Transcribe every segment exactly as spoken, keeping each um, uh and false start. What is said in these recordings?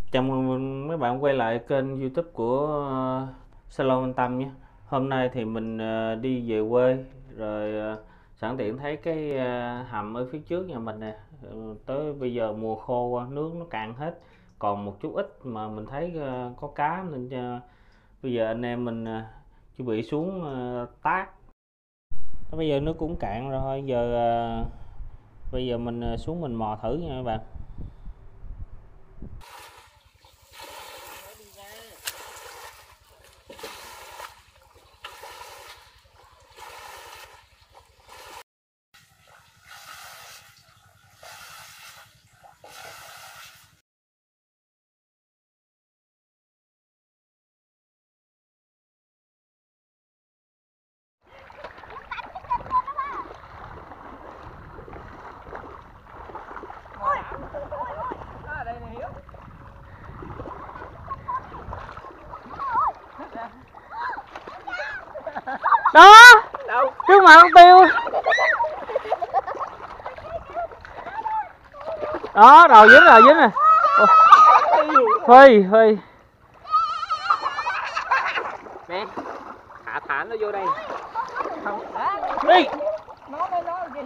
Chào mừng mấy bạn quay lại kênh YouTube của uh, Salon Anh Tâm nhé. Hôm nay thì mình uh, đi về quê rồi, uh, sẵn tiện thấy cái uh, hầm ở phía trước nhà mình nè. Uh, tới bây giờ mùa khô qua, nước nó cạn hết, còn một chút ít mà mình thấy uh, có cá nên uh, bây giờ anh em mình uh, chuẩn bị xuống uh, tác. Bây giờ nước cũng cạn rồi thôi, giờ uh, bây giờ mình uh, xuống mình mò thử nha các bạn. Đó, đâu trước mặt con tiêu đó, đầu dính rồi, dính rồi. Phi phi nè, hạ thả nó vô đây không đi. nó nó nó gì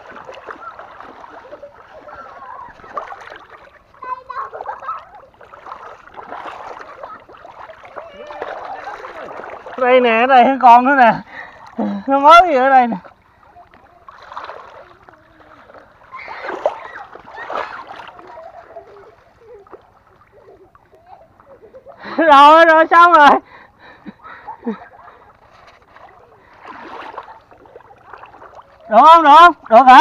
Đây nè, ở đây cái con nữa nè, nó mới gì ở đây nè. Rồi rồi, xong rồi. Được không, được không, được hả?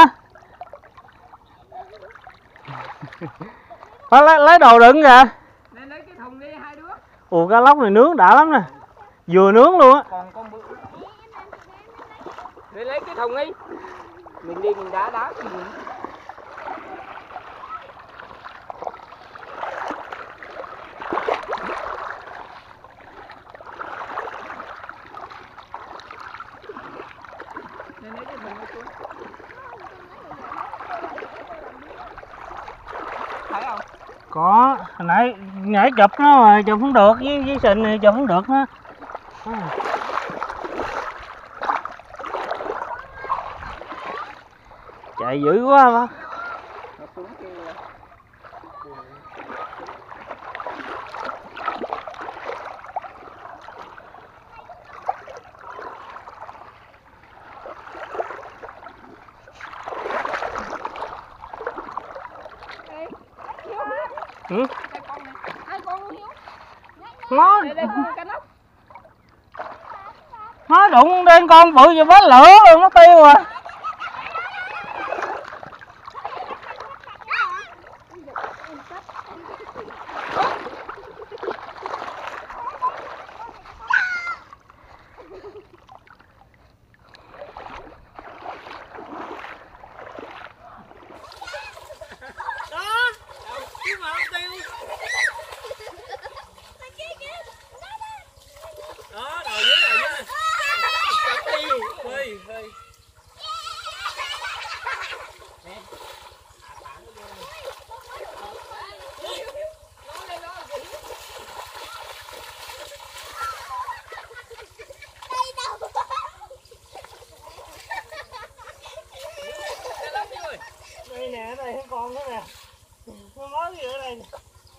Phải lấy, lấy đồ đựng kìa. nên lấy cái thùng đi hai đứa. Ủa, cá lóc này nướng đã lắm nè, vừa nướng luôn á. Còn con bự để lấy cái thùng đi, mình đi mình đá đá mình. Nên lấy cái thùng đi xuống. Thấy không? Có, hồi nãy nhảy chụp nó mà chụp không được, với với sình này chụp không được nữa. Chạy dữ quá mà. Ừ? Nó nó đụng lên con bự như bát lửa luôn, nó tiêu à. Đây nè, ở đây cái con nữa nè, nó mới gì ở đây nè.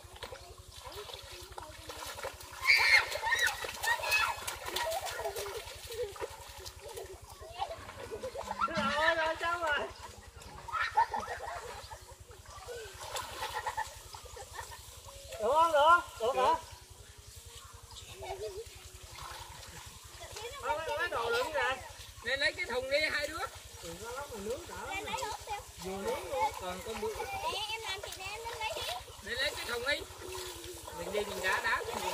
Rồi rồi, xong rồi. Được không, được không, được hả? Lấy, lấy đồ đựng ra. Nên lấy cái thùng đi hai đứa. Đừng có lắm mà nướng đã lắm nè. Vừa nướng luôn. Còn con bự. Em làm chị em lên lấy đi. Để lấy cái thùng đi. Mình đi mình đá đá mình.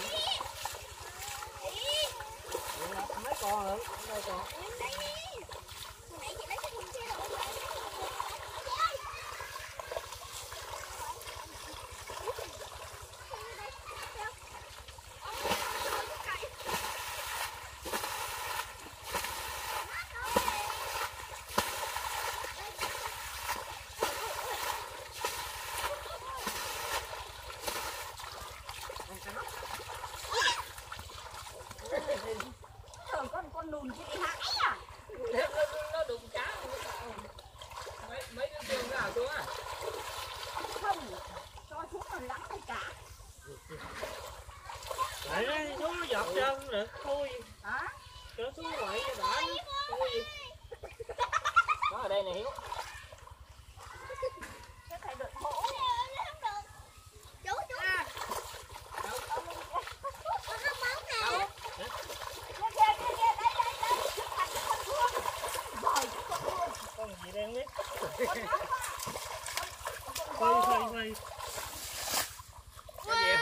Mấy con nữa, đây còn. được thôi. Hả? Trở xuống quậy cho đỡ. Thôi gì. Nó ở đây nè Hiếu. Cái thầy được hổ. Không được. Chú chú. À. Đâu? Con không bóng nè. Đâu? Kia kia kia kia đây đây đây. Thành cái con thương. Rồi con thương. Con gì đang biết. Phơi phơi phơi. Cái gì?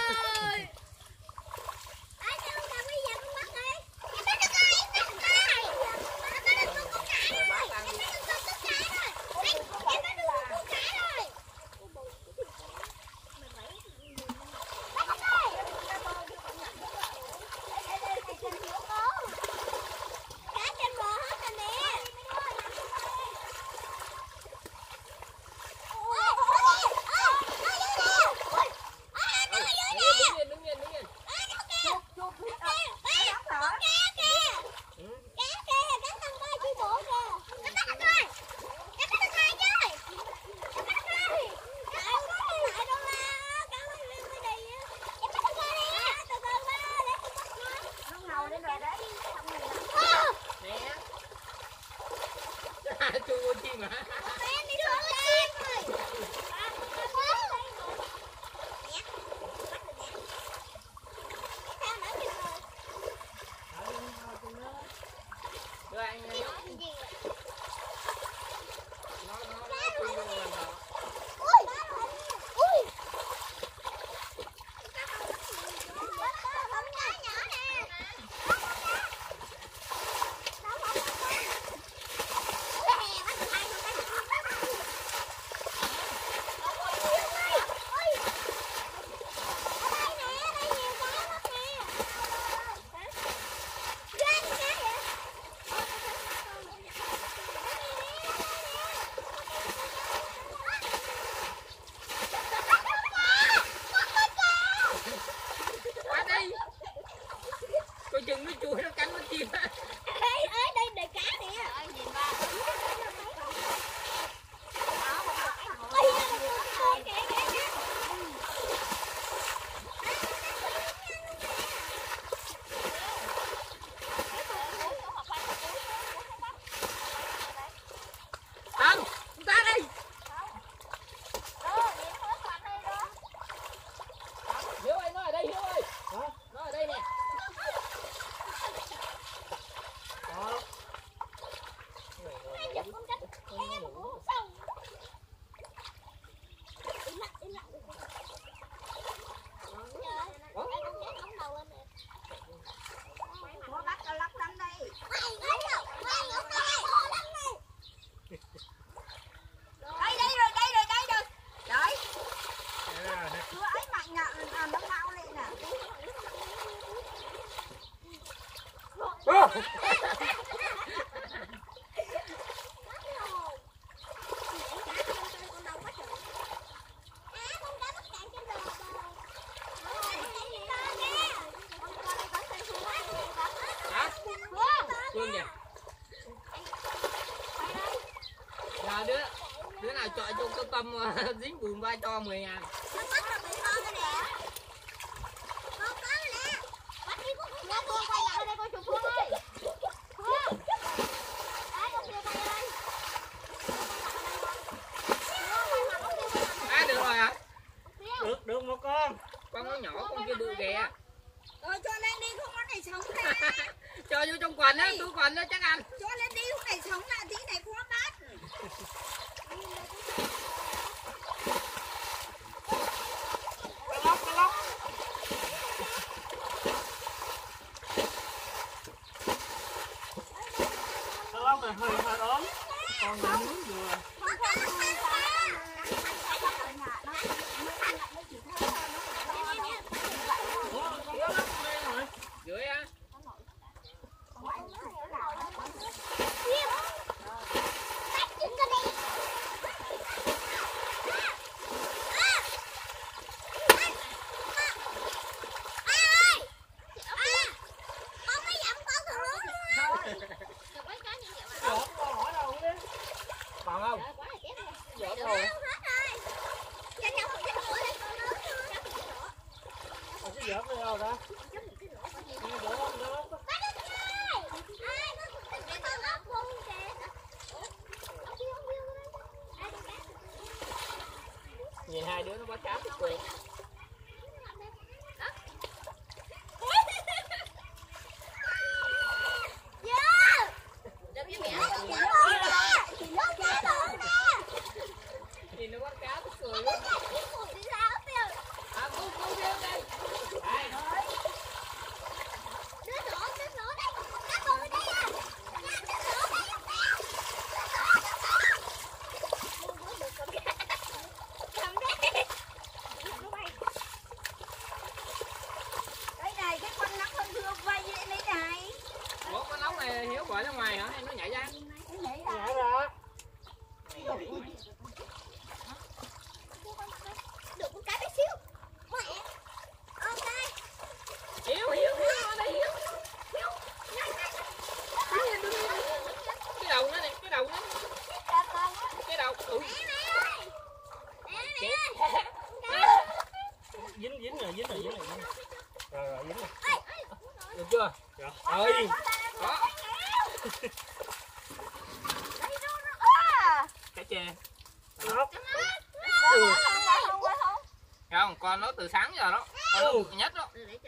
Ai cho con cầm cái gì con bắt đi. Em bắt được rồi, em bắt được rồi. Em bắt được con cá rồi. Em bắt được con cá rồi. Em bắt được con cá rồi. Bắt được rồi. Đây đây đây trên chỗ con. Cá trên bờ hết rồi nè. Ôi, ôi, ôi, ôi, ôi, ôi. À, nó ở dưới nè. Đứng yên, đứng yên, đứng yên. À, nó kìa. Chụp chụp kìa. Ê, con cá kìa. Cá kìa, cá thằng ba chi bộ kìa. Em bắt được rồi. Em bắt được rồi chứ. Em bắt được rồi. Em không có lại đâu mà. Cá nó lên mới đi á. Em bắt được rồi nè. Từ từ ba, để con bắt nó. Nó ngầu lên rồi đấy. Nè. À, chua chim hả? Em đi xuống chim rồi. À, con cá đây rồi. Nè, bắt được nè. Sao nữa kìa rồi. Đưa anh Hiếu. Nó gì vậy? Nó nó nó chui vô mình rồi. Ui! Ui! Con cá nhỏ nè. Đó con cá. Đó con cá. Nè, bắt được hai con cá nhỏ. Ui! Ui! Ở đây nè, ở đây nhiều cá lắm nè. Hả? Ghê con cá vậy? Qua đi. Coi chừng nó chui nó cắn nó chim á. Ê, ê, đây đầy cá nè. Ơi, nhìn ba. Ôi, kìa, kìa, kìa. Không, chúng ta đi. Hiếu ơi, nó ở đây Hiếu ơi. Hả? Nó ở đây nè. Đó. Ai giật con cánh em của sao? Im lặng, im lặng. Trời, con cá ống đầu lên nè. Nó bắt cho lắc lắm đây. Quay, quay đâu, quay ống đầu, to lắm đây. Đây đây rồi, đây rồi, đây rồi. Đấy, Đây là nè. cứ ấy mạnh nhạ à, nó mau lên nè. Hả? Phương kìa. Nào đứa đứa nào chọi cho cái tâm dính bùn ba cho mười ngàn. À, được rồi hả? Được, được một con. Con nó nhỏ, con kia bự kìa. Rồi cho lên đi, không có này sống nè. Cho vô trong quần á, túi quần đó chắc ăn. Cho lên đi, không này sống nè, tí này khó bắt. Cá lóc, cá lóc. Cá lóc này hơi hơi ốm. Con này muốn vừa. Ủa, con cá lóc đây rồi. Dưới á. Ủa, con hỏi đâu đi. Còn không? Dở rồi. Còn cái vợt đây đâu ta? Nghe vợt không đó? dính dính rồi dính rồi dính rồi dính rồi rồi dính rồi. Được chưa? Rồi. Ơi. Đó. Cái chè. Đó. Ừ. Không, con nó từ sáng giờ đó. Con nó bự nhất đó.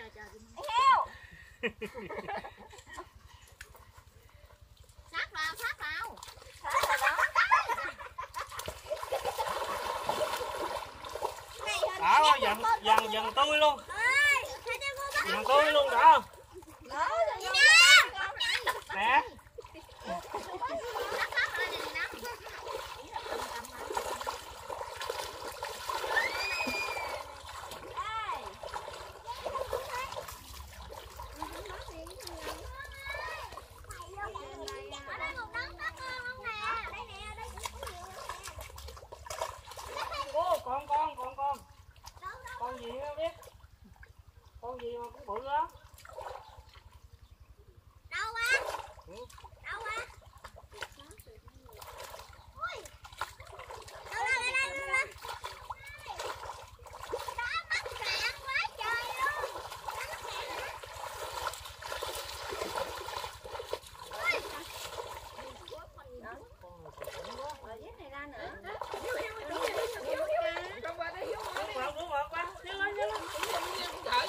Sát vào, sát vào. Đó, dần dần dần tôi luôn. Dần tôi luôn đã không? Nè. Ô, con con con con. Con gì không biết? Con gì mà cũng bự lắm. Đâu á? Đâu á? Ui. Đâu đâu đây đây đây. Đó mắc cạn quá trời luôn. Ở dưới này ra nữa. Không qua đây hiếu Đúng rồi, đúng rồi, qua. Nhớ lên, nhớ lên. Trời.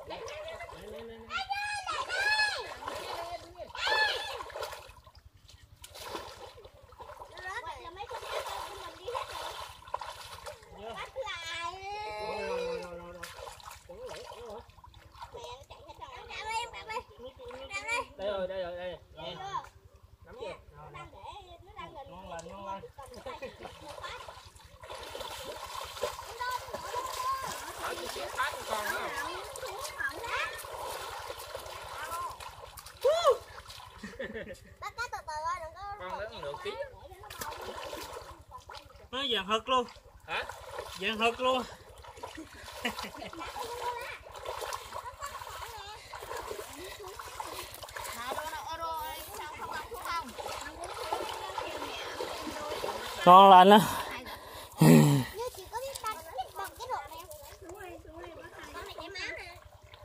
Đây rồi, đây rồi, đây rồi. Nè. Nắm chưa? Ngon lành, ngon lành. Ở cái chiếc phát của con đó. Con lớn nửa ký. Nó vàng hực luôn. Hả? Vàng hực luôn. Ngon lành á. Như chị có biết bằng bằng cái độ này không? Đúng rồi, đúng rồi, con này cái má nè.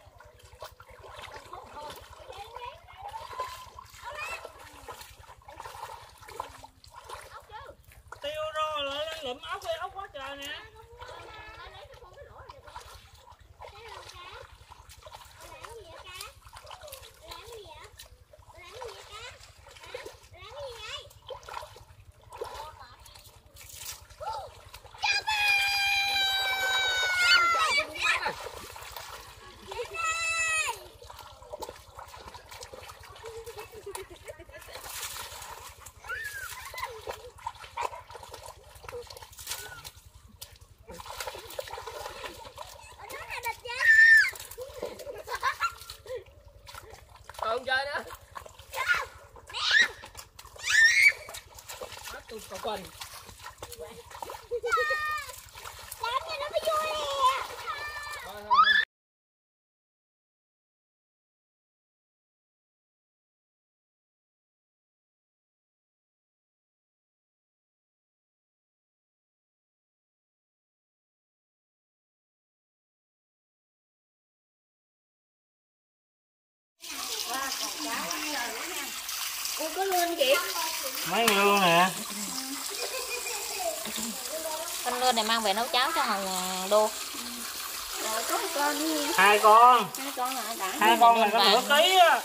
Tiêu rồi lại lên lụm ốc đi, ốc quá trời nè. Còn chơi nữa. Bắt tôi có quần. Làm cho nó mới vui nè. Thôi thôi thôi. Ủa có luôn chị? Mấy người luôn nè. Con lươn này mang về nấu cháo cho Hồng Đô. Rồi có một con đi. Hai con. Hai con hả? Đã. Hai con này có nửa ký á.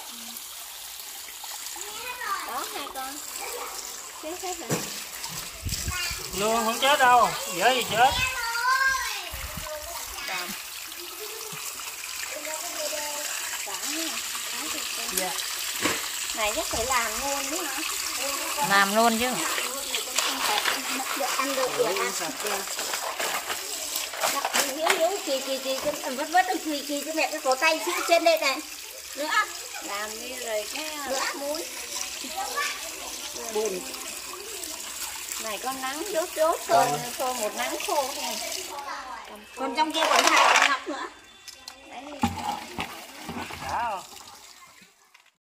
Đó hai con. Chết hết rồi. Lương không chết đâu, dễ gì chết. Dạ. Này chắc phải làm luôn đấy hả? Làm luôn chứ. Được ăn được được ăn. Hiếu hiếu kỳ kỳ kỳ cái vất vất kỳ kỳ cái mẹ cái cổ tay xíu trên đây này. Nữa. Làm đi rồi cái nữa muối. Bùn. Này con nắng đốt đốt thôi, thôi một nắng khô thôi. Còn trong kia còn hai